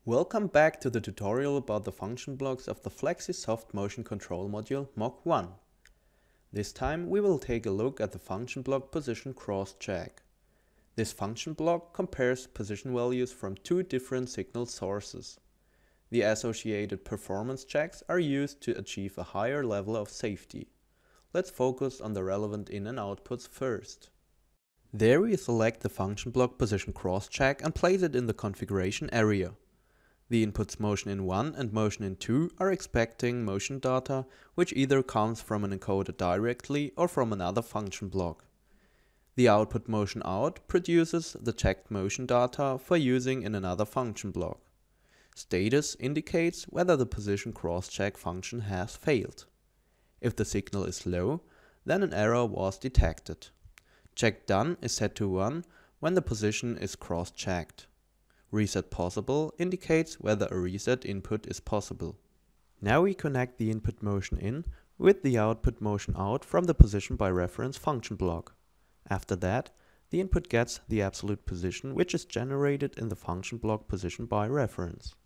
Welcome back to the tutorial about the function blocks of the FlexiSoft Motion Control module Mach1. This time we will take a look at the function block position cross-check. This function block compares position values from two different signal sources. The associated performance checks are used to achieve a higher level of safety. Let's focus on the relevant in and outputs first. There we select the function block position cross-check and place it in the configuration area. The inputs motion in 1 and motion in 2 are expecting motion data, which either comes from an encoder directly or from another function block. The output motion out produces the checked motion data for using in another function block. Status indicates whether the position cross-check function has failed. If the signal is low, then an error was detected. Check done is set to 1 when the position is cross-checked. Reset possible indicates whether a reset input is possible. Now we connect the input motion in with the output motion out from the position by reference function block. After that, the input gets the absolute position which is generated in the function block position by reference.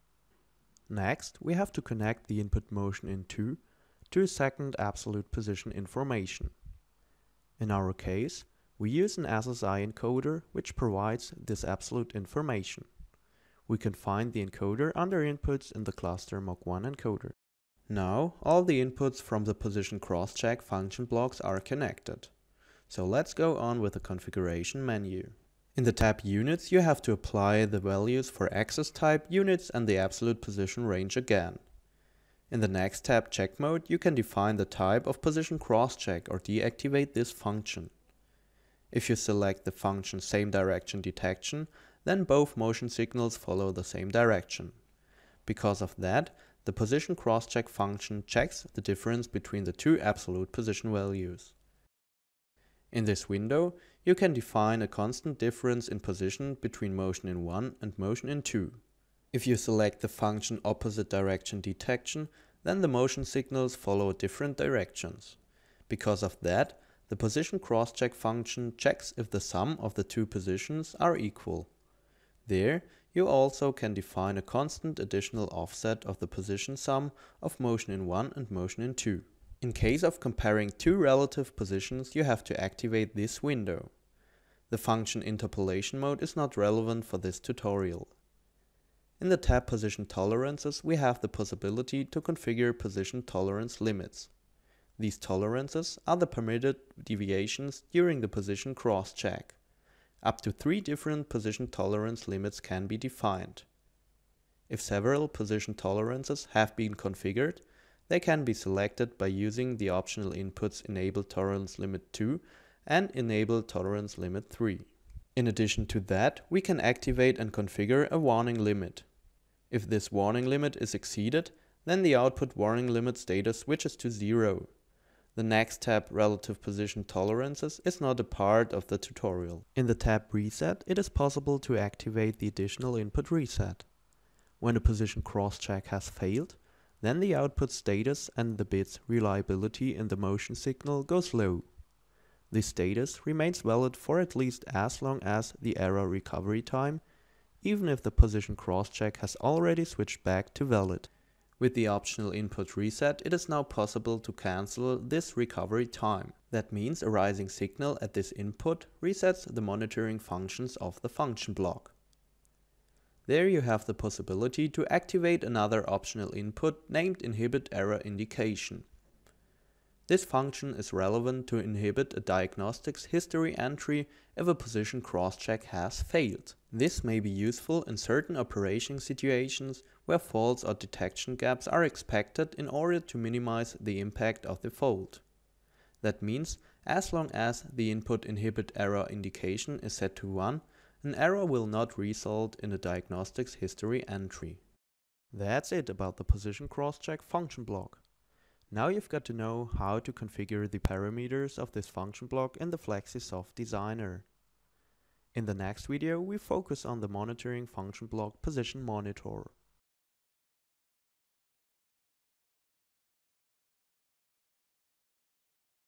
Next, we have to connect the input motion in 2 to a second absolute position information. In our case, we use an SSI encoder which provides this absolute information. We can find the encoder under inputs in the cluster Mach1 encoder. Now all the inputs from the position cross-check function blocks are connected. So let's go on with the configuration menu. In the tab Units you have to apply the values for access type, units and the absolute position range again. In the next tab Check Mode you can define the type of position cross-check or deactivate this function. If you select the function Same Direction Detection, then both motion signals follow the same direction. Because of that, the position cross-check function checks the difference between the two absolute position values. In this window, you can define a constant difference in position between motion in 1 and motion in 2. If you select the function Opposite Direction Detection, then the motion signals follow different directions. Because of that, the position cross-check function checks if the sum of the two positions are equal. There, you also can define a constant additional offset of the position sum of motion in 1 and motion in 2. In case of comparing two relative positions, you have to activate this window. The function Interpolation Mode is not relevant for this tutorial. In the tab Position Tolerances, we have the possibility to configure position tolerance limits. These tolerances are the permitted deviations during the position cross-check. Up to 3 different position tolerance limits can be defined. If several position tolerances have been configured, they can be selected by using the optional inputs Enable Tolerance Limit 2 and Enable Tolerance Limit 3. In addition to that, we can activate and configure a warning limit. If this warning limit is exceeded, then the output warning limit status switches to 0. The next tab, Relative Position Tolerances, is not a part of the tutorial. In the tab Reset, it is possible to activate the additional input reset. When a position cross-check has failed, then the output status and the bit's reliability in the motion signal goes low. This status remains valid for at least as long as the error recovery time, even if the position cross-check has already switched back to valid. With the optional input reset, it is now possible to cancel this recovery time. That means a rising signal at this input resets the monitoring functions of the function block. There you have the possibility to activate another optional input named Inhibit Error Indication. This function is relevant to inhibit a diagnostics history entry if a position cross-check has failed. This may be useful in certain operation situations where faults or detection gaps are expected in order to minimize the impact of the fault. That means, as long as the input Inhibit Error Indication is set to 1, an error will not result in a diagnostics history entry. That's it about the position cross-check function block. Now you've got to know how to configure the parameters of this function block in the FlexiSoft Designer. In the next video, we focus on the monitoring function block Position Monitor.